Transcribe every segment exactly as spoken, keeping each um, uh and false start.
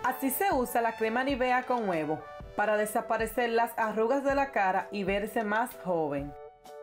Así se usa la crema Nivea con huevo para desaparecer las arrugas de la cara y verse más joven.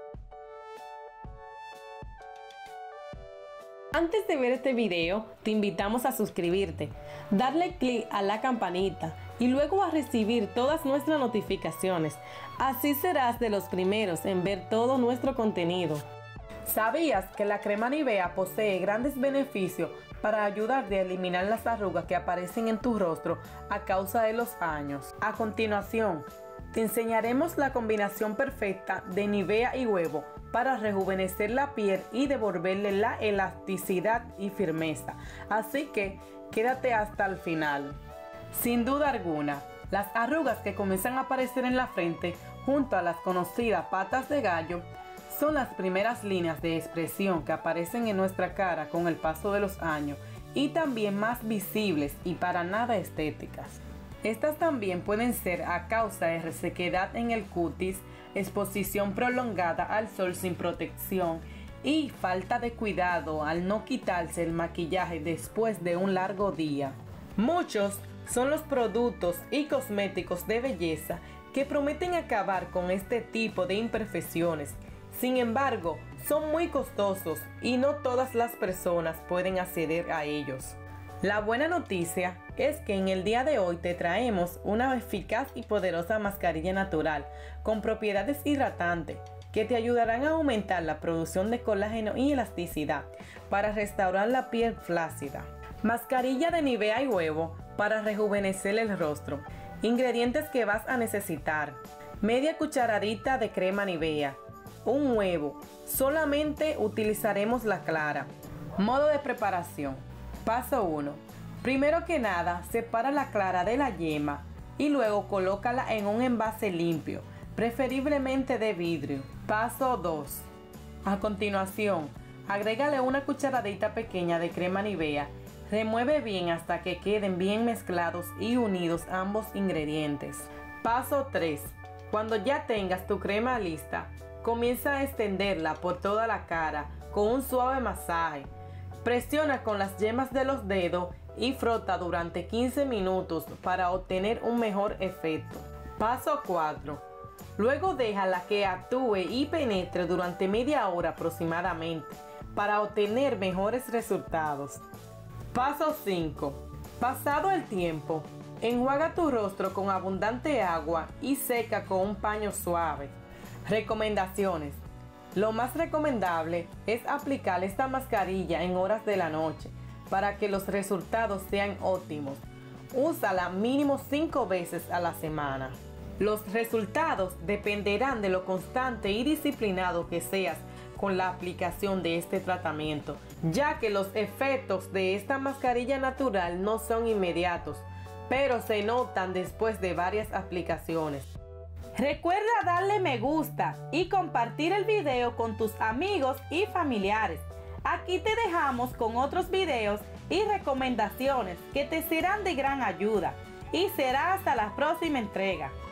Antes de ver este video, te invitamos a suscribirte, darle clic a la campanita y luego a recibir todas nuestras notificaciones. Así serás de los primeros en ver todo nuestro contenido. ¿Sabías que la crema Nivea posee grandes beneficios para ayudarte a eliminar las arrugas que aparecen en tu rostro a causa de los años? A continuación, te enseñaremos la combinación perfecta de Nivea y huevo para rejuvenecer la piel y devolverle la elasticidad y firmeza. Así que quédate hasta el final. Sin duda alguna, las arrugas que comienzan a aparecer en la frente junto a las conocidas patas de gallo son las primeras líneas de expresión que aparecen en nuestra cara con el paso de los años y también más visibles y para nada estéticas. Estas también pueden ser a causa de resequedad en el cutis, exposición prolongada al sol sin protección y falta de cuidado al no quitarse el maquillaje después de un largo día. Muchos son los productos y cosméticos de belleza que prometen acabar con este tipo de imperfecciones. Sin embargo, son muy costosos y no todas las personas pueden acceder a ellos. La buena noticia es que en el día de hoy te traemos una eficaz y poderosa mascarilla natural con propiedades hidratantes que te ayudarán a aumentar la producción de colágeno y elasticidad para restaurar la piel flácida. Mascarilla de Nivea y huevo para rejuvenecer el rostro. Ingredientes que vas a necesitar: media cucharadita de crema Nivea, un huevo, solamente utilizaremos la clara. Modo de preparación. Paso uno. Primero que nada, separa la clara de la yema y luego colócala en un envase limpio, preferiblemente de vidrio. Paso dos. A continuación, agrégale una cucharadita pequeña de crema Nivea. Remueve bien hasta que queden bien mezclados y unidos ambos ingredientes. Paso tres. Cuando ya tengas tu crema lista, comienza a extenderla por toda la cara con un suave masaje. Presiona con las yemas de los dedos y frota durante quince minutos para obtener un mejor efecto. Paso cuatro. Luego déjala que actúe y penetre durante media hora aproximadamente para obtener mejores resultados. Paso cinco. Pasado el tiempo, enjuaga tu rostro con abundante agua y seca con un paño suave. Recomendaciones. Lo más recomendable es aplicar esta mascarilla en horas de la noche para que los resultados sean óptimos. Úsala mínimo cinco veces a la semana. Los resultados dependerán de lo constante y disciplinado que seas con la aplicación de este tratamiento, ya que los efectos de esta mascarilla natural no son inmediatos, pero se notan después de varias aplicaciones. Recuerda darle me gusta y compartir el video con tus amigos y familiares. Aquí te dejamos con otros videos y recomendaciones que te serán de gran ayuda. Y será hasta la próxima entrega.